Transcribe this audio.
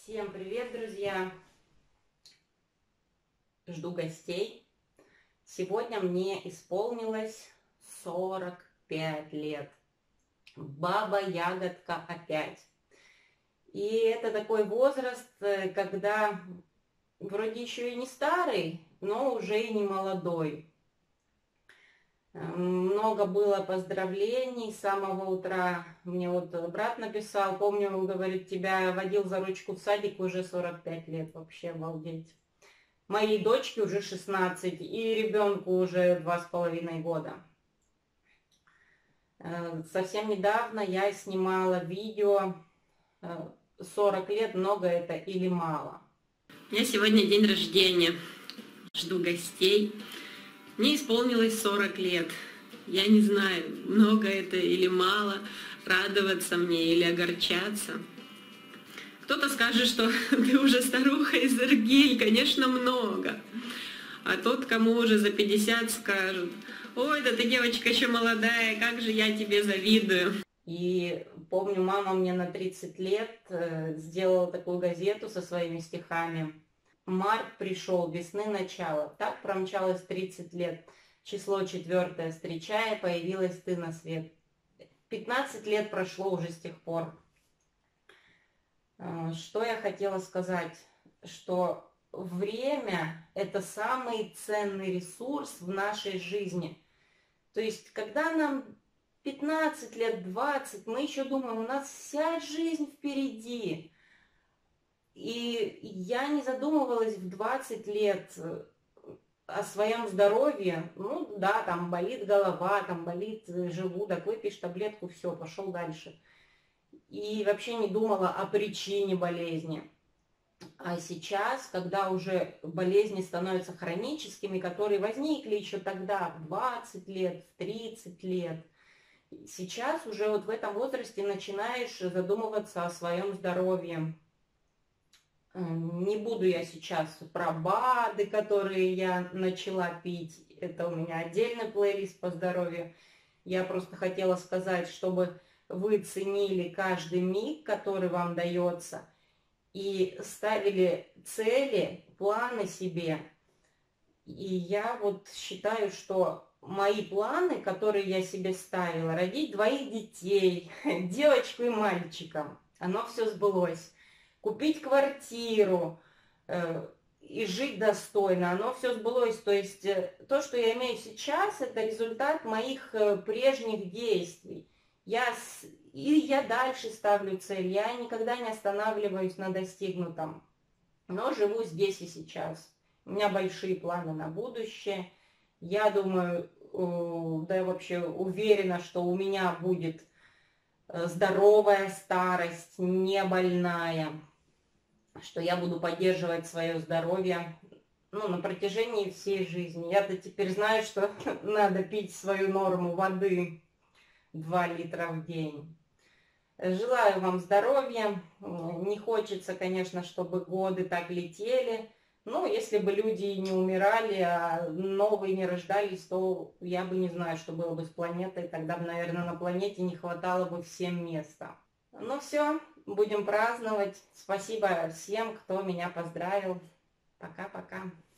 Всем привет, друзья! Жду гостей. Сегодня мне исполнилось 45 лет. Баба-ягодка опять. И это такой возраст, когда вроде еще и не старый, но уже и не молодой. Много было поздравлений с самого утра. Мне вот брат написал, помню, он говорит, тебя водил за ручку в садик уже 45 лет. Вообще обалдеть. Моей дочке уже 16 и ребенку уже 2,5 года. Совсем недавно я снимала видео 40 лет, много это или мало. У меня сегодня день рождения. Жду гостей. Мне исполнилось 40 лет. Я не знаю, много это или мало, радоваться мне или огорчаться. Кто-то скажет, что ты уже старуха из Иргиль, конечно, много. А тот, кому уже за 50, скажет: ой, да ты девочка еще молодая, как же я тебе завидую. И помню, мама мне на 30 лет сделала такую газету со своими стихами. Март пришел, весны начало, так промчалось 30 лет. Число 4 встречая, появилась ты на свет. 15 лет прошло уже с тех пор. Что я хотела сказать? Что время – это самый ценный ресурс в нашей жизни. То есть, когда нам 15 лет, 20, мы еще думаем, у нас вся жизнь впереди. И я не задумывалась в 20 лет о своем здоровье. Ну да, там болит голова, там болит желудок, выпьешь таблетку, все, пошел дальше. И вообще не думала о причине болезни. А сейчас, когда уже болезни становятся хроническими, которые возникли еще тогда, в 20 лет, в 30 лет, сейчас уже вот в этом возрасте начинаешь задумываться о своем здоровье. Не буду я сейчас про БАДы, которые я начала пить. Это у меня отдельный плейлист по здоровью. Я просто хотела сказать, чтобы вы ценили каждый миг, который вам дается, и ставили цели, планы себе. И я вот считаю, что мои планы, которые я себе ставила, родить 2 детей, девочку и мальчика, оно все сбылось. Купить квартиру и жить достойно, оно все сбылось. То есть то, что я имею сейчас, это результат моих прежних действий. Я дальше ставлю цель, я никогда не останавливаюсь на достигнутом, но живу здесь и сейчас. У меня большие планы на будущее. Я думаю, да я вообще уверена, что у меня будет здоровая старость, не больная, что я буду поддерживать свое здоровье на протяжении всей жизни. Я-то теперь знаю, что надо пить свою норму воды 2 литра в день. Желаю вам здоровья. Не хочется, конечно, чтобы годы так летели. Но если бы люди не умирали, а новые не рождались, то я бы не знаю, что было бы с планетой. Тогда бы, наверное, на планете не хватало бы всем места. Ну все, будем праздновать. Спасибо всем, кто меня поздравил. Пока-пока.